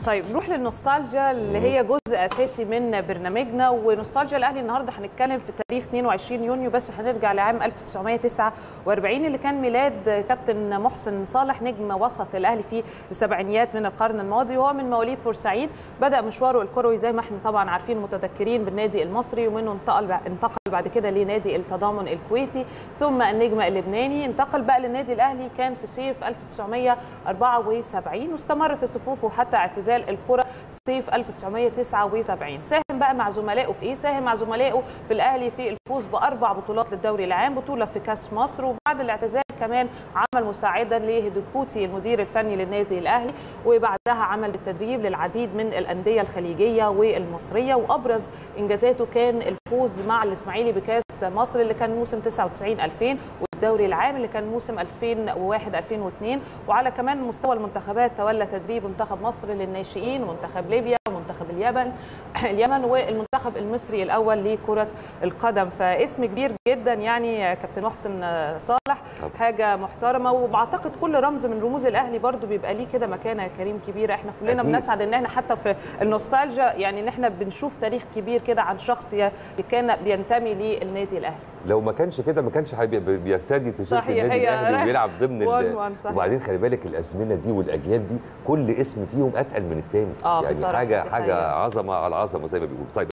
طيب نروح للنوستالجيا اللي هي جزء اساسي من برنامجنا. ونوستالجيا الاهلي النهارده هنتكلم في تاريخ 22 يونيو، بس هنرجع لعام 1949 اللي كان ميلاد كابتن محسن صالح نجم وسط الاهلي في السبعينيات من القرن الماضي، وهو من مواليد بورسعيد. بدا مشواره الكروي زي ما احنا طبعا عارفين متذكرين بالنادي المصري، ومنه انتقل بعد كده لنادي التضامن الكويتي ثم النجم اللبناني. انتقل بقى للنادي الاهلي كان في صيف 1974 واستمر في صفوفه حتى اعتزال الكرة صيف 1979. ساهم بقى مع زملائه في ايه؟ ساهم مع زملائه في الاهلي في الفوز باربع بطولات للدوري العام، بطوله في كاس مصر، وبعد الاعتزال كمان عمل مساعدا لهدوكوتي المدير الفني للنادي الاهلي، وبعدها عمل بالتدريب للعديد من الانديه الخليجيه والمصريه. وابرز انجازاته كان الفوز مع الاسماعيلي بكاس مصر اللي كان موسم 99-2000، الدوري العام اللي كان موسم 2001-2002. وعلى كمان مستوى المنتخبات تولى تدريب منتخب مصر للناشئين ومنتخب ليبيا ومنتخب اليمن والمنتخب المصري الاول لكره القدم. فاسم كبير جدا يعني كابتن محسن صالح، حاجه محترمه. وبعتقد كل رمز من رموز الاهلي برضو بيبقى ليه كده مكانه كريم كبيره. احنا كلنا بنسعد ان احنا حتى في النوستالجيا يعني ان احنا بنشوف تاريخ كبير كده عن شخص كان بينتمي للنادي الاهلي. لو ما كانش كده ما كانش بيرتدي تيشيرت النادي الاهلي وبيلعب ضمن وبعدين خلي بالك الازمنه دي والاجيال دي كل اسم فيهم اتقل من الثاني، يعني حاجه عظمه على عظمه زي ما بيقولوا. طيب